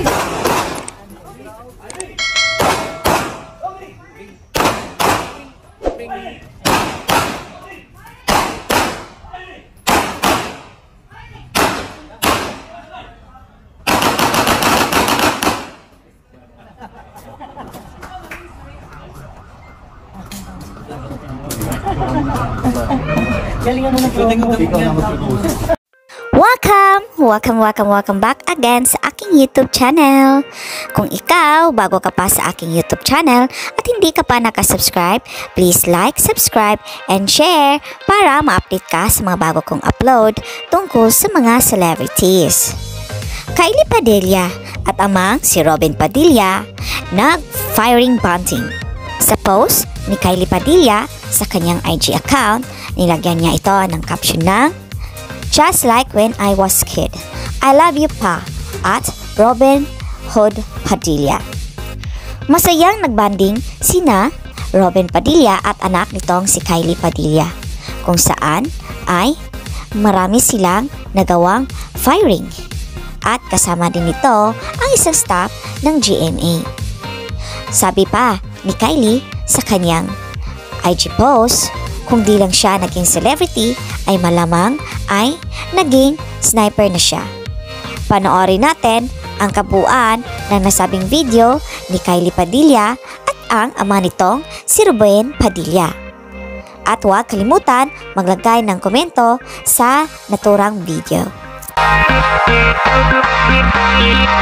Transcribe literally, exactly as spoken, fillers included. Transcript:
Welcome! Welcome, welcome, welcome back again sa aking YouTube channel. Kung ikaw, bago ka pa sa aking YouTube channel at hindi ka pa nakasubscribe, please like, subscribe, and share para ma-update ka sa mga bago kong upload tungkol sa mga celebrities. Kylie Padilla at amang si Robin Padilla nag-firing bunting. Sa post ni Kylie Padilla sa kanyang I G account, nilagyan niya ito ng caption ng "Just like when I was kid, I love you pa" at Robin Hood Padilla. Masayang nagbanding sina Robin Padilla at anak nitong si Kylie Padilla, kung saan ay marami silang nagawang firing at kasama din ito ang isang staff ng G M A. Sabi pa ni Kylie sa kanyang I G post, kung di lang siya naging celebrity ay malamang ay naging sniper na siya. Panoorin natin ang kabuuan ng nasabing video ni Kylie Padilla at ang ama nitong si Robin Padilla. At huwag kalimutan maglagay ng komento sa naturang video.